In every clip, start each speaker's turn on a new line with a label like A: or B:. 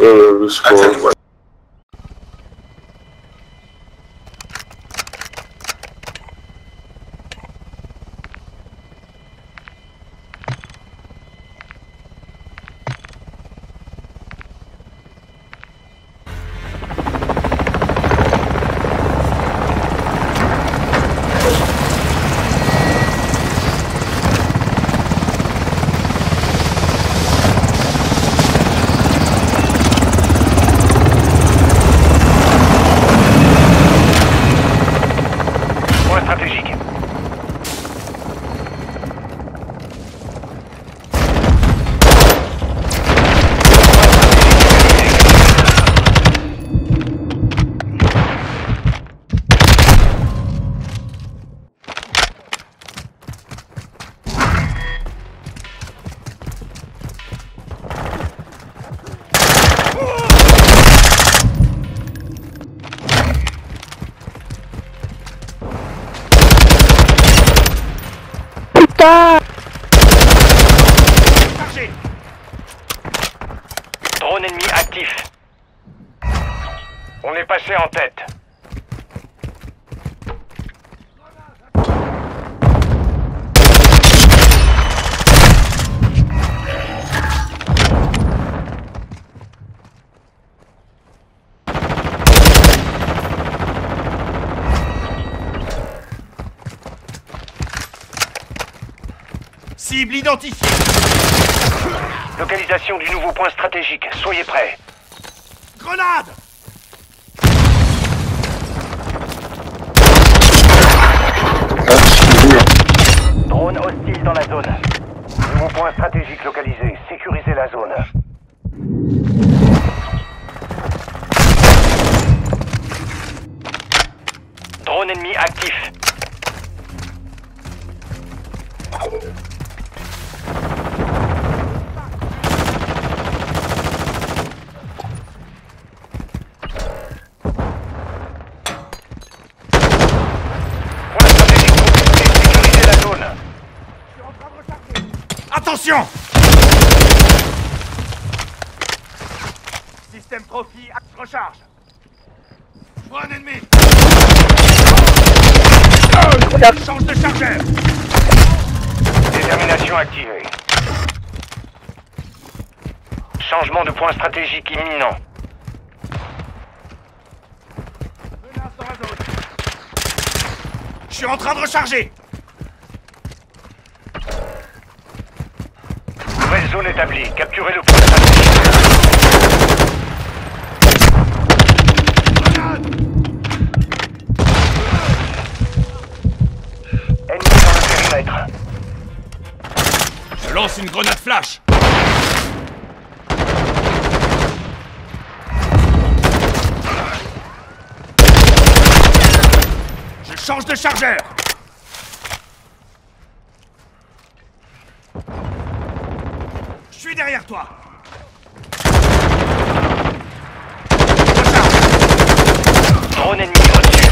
A: le score. Ouais.
B: Chargé. Drone ennemi actif. On est passé en tête.
C: Cible identifiée.
B: Localisation du nouveau point stratégique. Soyez prêts.
C: Grenade.
B: Drone hostile dans la zone. Nouveau point stratégique localisé. Sécurisez la zone. Drone ennemi actif.
C: Attention! Système trophy, recharge. Je vois un ennemi. Change de chargeur.
B: Détermination activée. Changement de point stratégique imminent.
C: Menace dans la zone. Je suis en train de recharger.
B: Nouvelle zone établie. Capturez le point stratégique. Ennemi dans le périmètre.
C: Je lance une grenade flash. Je change de chargeur. Je suis derrière toi.
B: Drone ennemi au-dessus.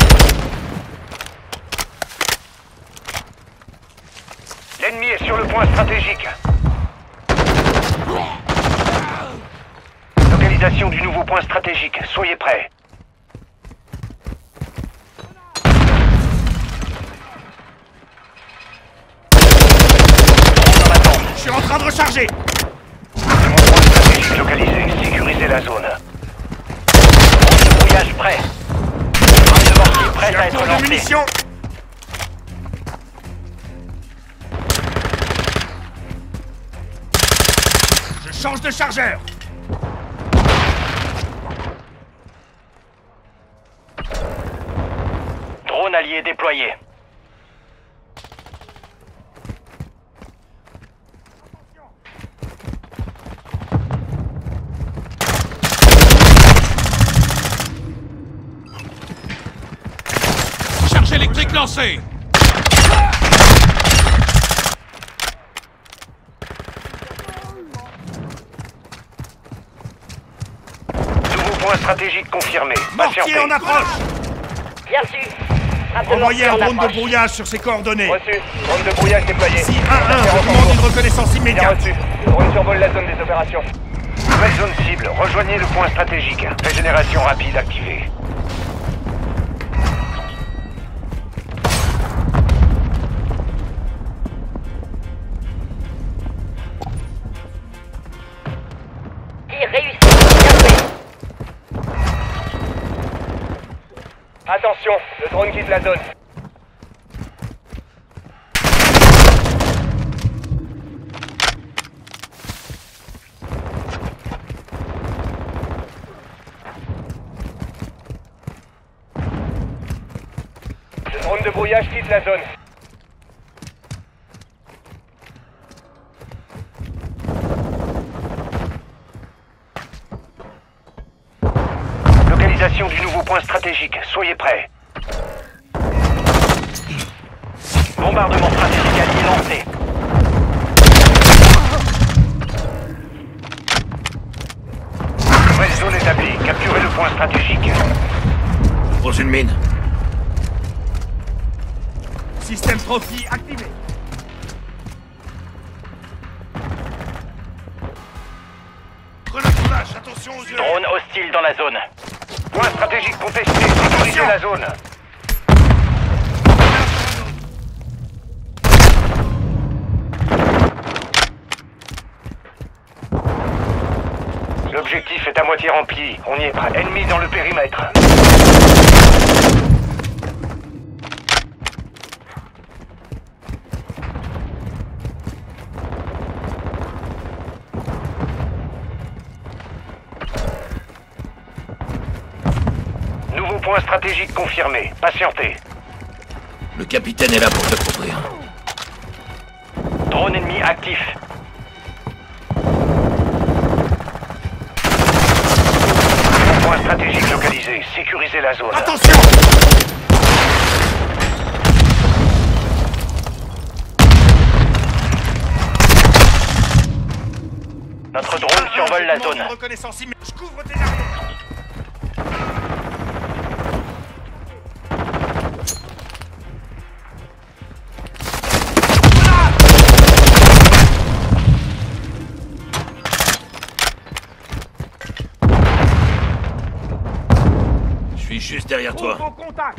B: L'ennemi est sur le point stratégique. Localisation du nouveau point stratégique. Soyez prêts. Drone en attente.
C: Je suis en train de recharger.
B: Nouveau point stratégique localisé. Sécurisez la zone. Drone de brouillage prêt. Drone de mortier prête à être lancé.
C: Munitions. Je change de chargeur.
B: Drone allié déployé.
C: Charge électrique lancée.
B: Nouveau point stratégique confirmé.
C: Mortier
B: Patientez.
C: en approche.
D: Bien reçu.
C: Envoyez un drone de brouillage sur ses coordonnées.
B: Reçu. Drone de brouillage déployé.
C: Si 1-1 vous demande une reconnaissance
B: Bien
C: immédiate.
B: reçu. Drone survole la zone des opérations. Nouvelle zone cible. Rejoignez le point stratégique. Régénération rapide activée.
A: Réussi. Bien joué.
D: Attention, le drone quitte la zone. Le drone de brouillage quitte la zone.
B: Localisation du nouveau point stratégique. Soyez prêts. Bombardement stratégique allié lancé. Nouvelle zone établie. Capturez le point stratégique.
E: Pose une mine.
C: Système trophy activé. Grenade flash, attention aux yeux.
B: Drone hostile dans la zone. Point stratégique contesté. Sécurisez la zone. L'objectif est à moitié rempli. On y est prêt. Ennemi dans le périmètre. Nouveau point stratégique confirmé. Patientez.
E: Le capitaine est là pour te couvrir.
B: Drone ennemi actif. Nouveau point stratégique localisé. Sécurisez la zone.
C: Attention!
B: Notre drone survole la zone.
C: Reconnaissance immédiate. Je couvre tes arrières.
E: Je suis juste derrière toi.
C: Au contact.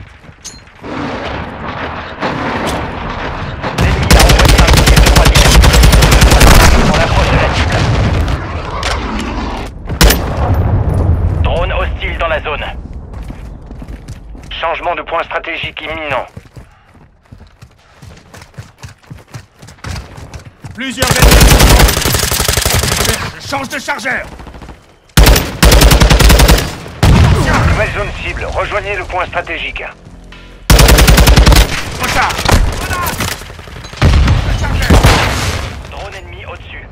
B: L'ennemi a envoyé un missile de 3 minutes. On approche de la cible. Drone hostile dans la zone. Changement de point stratégique imminent.
C: Plusieurs ennemis. Je change de chargeur.
B: Nouvelle zone cible. Rejoignez le point stratégique.
C: Recharge.
B: Drone ennemi au-dessus.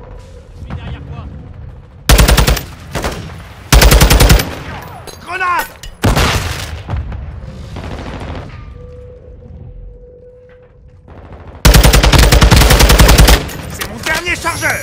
C: Grenade. C'est mon dernier chargeur.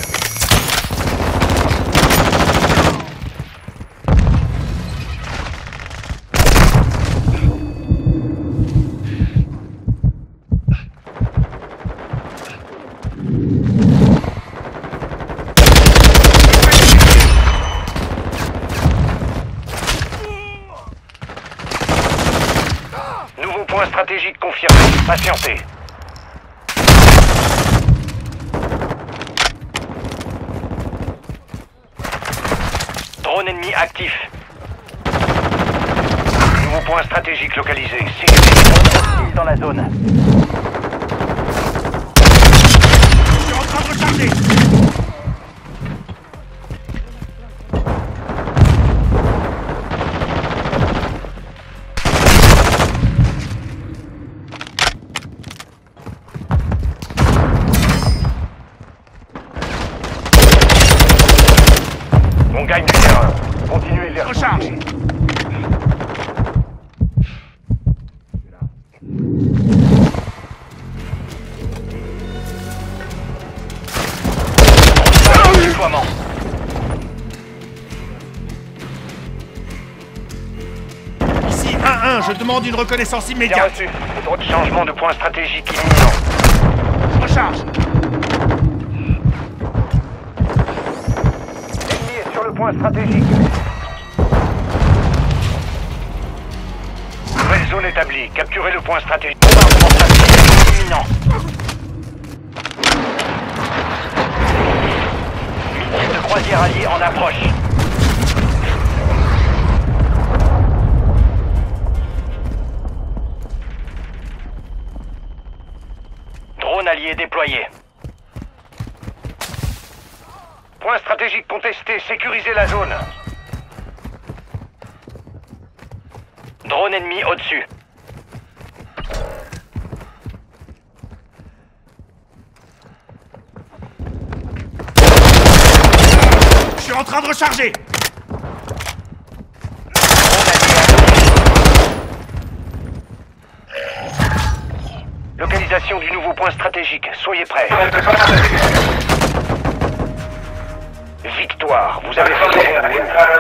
B: Nouveau point stratégique confirmé. Patientez. Drone ennemi actif. Nouveau point stratégique localisé. Sécurisez drone hostile dans la zone.
C: Je suis en train de recharger.
B: On gagne du terrain. Continuez vers
C: Recharge.
B: déploiement.
C: Ici 1-1, je demande une reconnaissance
B: Bien
C: immédiate.
B: reçu. Changement de point stratégique imminent.
C: Recharge.
B: L'ennemi est sur le point stratégique. Nouvelle zone établie. Capturez le point stratégique. Bombardement stratégique imminent. Missile de croisière allié en approche. Drone allié déployé. Point stratégique contesté. Sécurisez la zone. Drone ennemi au-dessus.
C: Je suis en train de recharger.
B: Localisation du nouveau point stratégique. Soyez prêts. Victoire. Vous avez fait